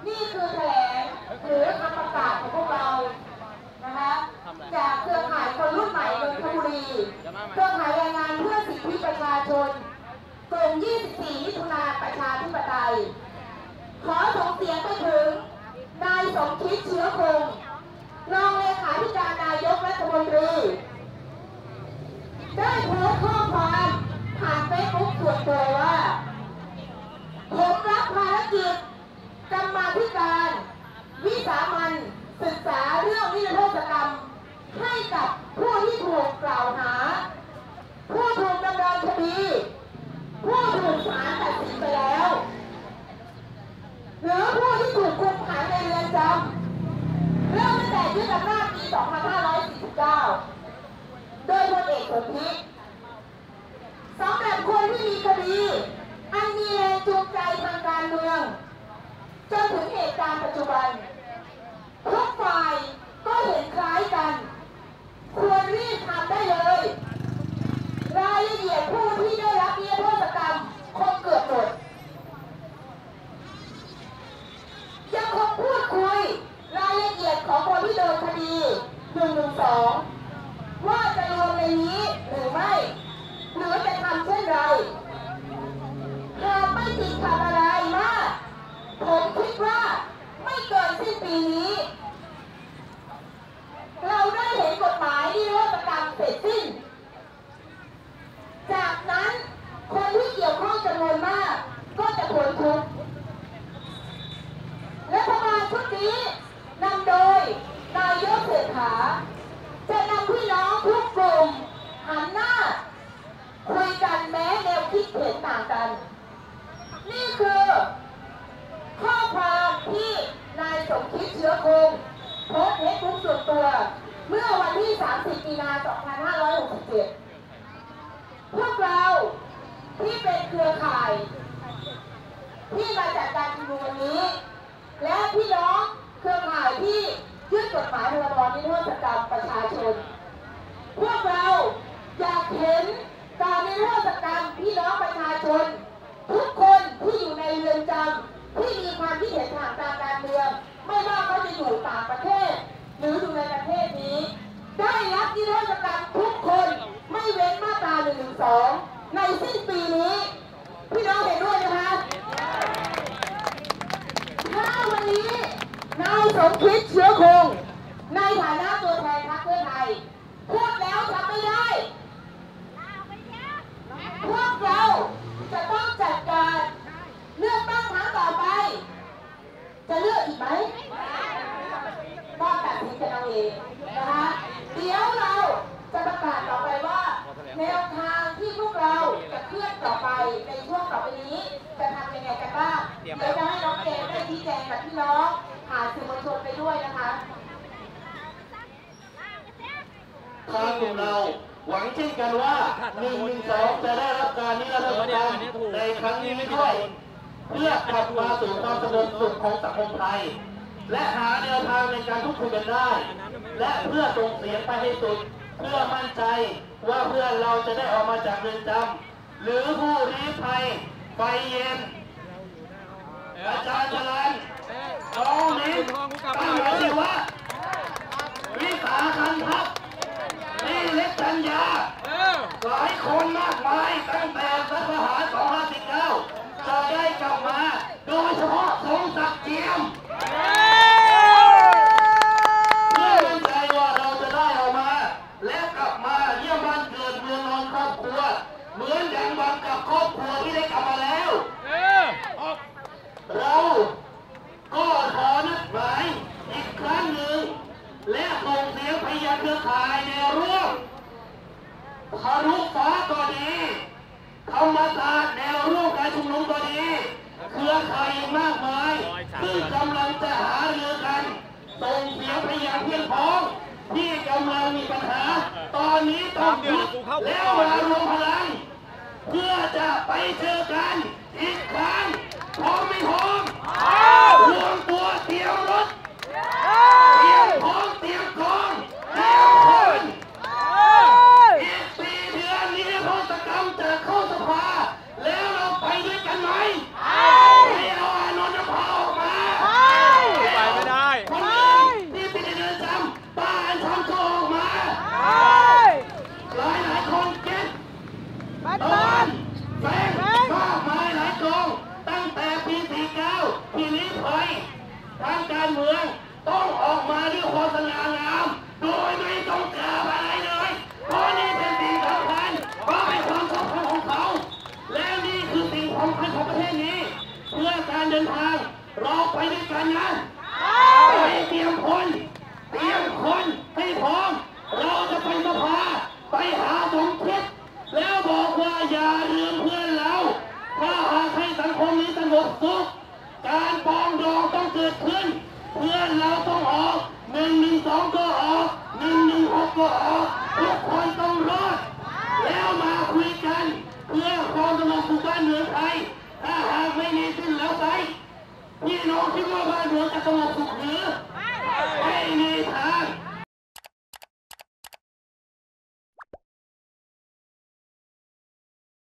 นี่คือแถลงหรือคำประกาศของพวกเรานะคะจากเครือข่ายคนรุ่นใหม่นนทบุรีเครือข่ายแรงงานเพื่อสิทธิประชาชนกลุ่ม 24 มิถุนาประชาธิปไตยขอส่งเสียงไปถึงนายสมคิดเชื้อคงรองเลขาธิการนายกรัฐมนตรีได้โพสต์ข้อความผ่านเฟซบุ๊กส่วนตัวว่าผมรับภารกิจกรรมาธิการวิสามัญศึกษาเรื่องนิรโทษกรรมให้กับผู้ที่ถูกกล่าวหาผู้ถูกดำเนินคดีผู้ถูกศาลตัดสินไปแล้วหรือผู้ที่ถูกคุมขังในเรือนจำเริ่มตั้งแต่ยึดอำนาจปี 2549 โดยพลเอกสนธิสำหรับคนที่มีคดีอันมีแรงจูงใจทางการเมืองจนถึงเหตุการณ์ปัจจุบันทุกฝ่ายก็เห็นคล้ายกันควรรีบทำได้เลยรายละเอียดผู้ที่ได้รับนิรโทษกรรมคงเกือบหมดยังคงพูดคุยรายละเอียดของคนที่โดนคดี 112 ว่าจะรวมในนี้หรือไม่หรือจะทำเช่นไรหากไม่ติดขัดอะไรมากผมคิดว่าไม่เกินสิ้นปีนี้เราได้เห็นกฎหมายนิรโทษกรรมเสร็จสิ้นจากนั้นคนที่เกี่ยวข้องจำนวนมากก็จะพ้นทุกข์รัฐบาลชุดนี้นำโดยนายกเศรษฐาจะนำพี่น้องทุกกลุ่มหันหน้าคุยกันแม้แนวคิดเห็นต่างกันนี่คือข้อความที่นายสมคิดเชื้อคงโพสต์เฟซบุ๊กส่วนตัวเมื่อวันที่ 30 มีนา 2567 พวกเราที่เป็นเครือข่ายที่มาจัดการชุมนุมวันนี้และพี่น้องเครือข่ายที่ยื่นกฎหมายพรบนิรโทษกรรมประชาชนพวกเราอยากเห็นการนิรโทษกรรมพี่น้องประชาชนทุกคนที่อยู่ในเรือนจำที่มีความคิดเห็นทางการเมืองไม่ว่าเขาจะอยู่ต่างประเทศหรืออยู่ในประเทศนี้ได้รับนิรโทษกรรมทุกคนไม่เว้นมาตรา 112 ในสิ้นปีนี้พี่น้องเห็นด้วยนะคะถ้าวันนี้นายสมคิดเชื้อคงในฐานะตัวแทนพรรคเพื่อไทยพูดแล้วทำไม่ได้พวกเราจะต้องจัดการเลือกตั้งครั้งต่อไปจะเลือกอีกไหมต้องตัดสินกันเอาเองนะคะเดี๋ยวเราจะประกาศต่อไปว่าแนวทางที่พวกเราจะเคลื่อนต่อไปในช่วงต่อไปนี้จะทำยังไงกันบ้างเดี๋ยวจะให้น้องเกมได้ชี้แจงกับพี่น้องผ่านสื่อมวลชนไปด้วยนะคะทางกลุ่มเราหวังเช่นกันว่า 112 จะได้รับการนิรโทษกรรมในครั้งนี้ด้วยเพื่อกลับมาสู่ความสงบสุขของสังคมไทยและหาแนวทางในการพูดคุยกันได้และเพื่อส่งเสียงไปให้สุดเพื่อมั่นใจว่าเพื่อนเราจะได้ออกมาจากเรือนจำหรือผู้ลี้ภัยไฟเย็นอาจารย์จรัญน้องลิ้นตั้งหัวชีวะวิสาขันทัพนี่เล็กจัญญาหลายคนมากมายตั้งแต่รัฐประหาร 2549 จะได้กลับมาโดยเฉพาะสมศักดิ์เจียมเพื่อมั่นใจว่าเราจะได้ออกมาและกลับมาเยี่ยมบ้านเกิดเมืองนอนครอบครัวเหมือนอย่างบางกับครอบครัวที่ได้กลับมาแล้วเราก็ขอนัดหมายอีกครั้งหนึ่งและส่งเสียงพยานเครือข่ายแนวร่วมทะลุฟ้าก็ดีธรรมศาสตร์แนวร่วมการชุมนุมก็ดีเครือข่ายมากมายซึ่งกำลังจะหารือกันส่งเสียงพยานเพื่อนพ้องที่กำลังมีปัญหาตอนนี้ต้องหยุดแล้วมารวมพลังเพื่อจะไปเจอกันอีกครั้งพร้อมไม่พร้อมรวมตัวเตรียมรถเตรียมพร้อมเตรียมกองเตรียมคนอีก4 เดือนนี้นิรโทษกรรมจะเข้าสภาแล้วเราไปด้วยกันไหมให้เอาอานนท์ภาออกมาลี้ภัยทางการเมืองต้องออกมาด้วยความสง่างามโดยไม่ต้องกล่าวอะไรเลยเพราะนี่เป็นสิ่งสำคัญเพราะเป็นความสำคัญของเขาและนี่คือสิ่งสำคัญของประเทศนี้เพื่อการเดินทางเราไปด้วยกันนะไปเตรียมคนให้พร้อมเราจะไปสภาไปหาสมคิดแล้วบอกว่าอย่าลืมเพื่อนเราถ้าหากให้สังคมนี้สงบสุขการปรองดองต้องเกิดขึ้นเพื่อนเราต้องออก112ก็ออก116ก็ออกทุกคนต้องรอดแล้วมาคุยกันเพื่อความสงบสุขบ้านเมืองไทยถ้าหากไม่มีสิ้นแล้วไปพี่น้องคิดว่าบ้านเมืองจะสงบสุขหรือ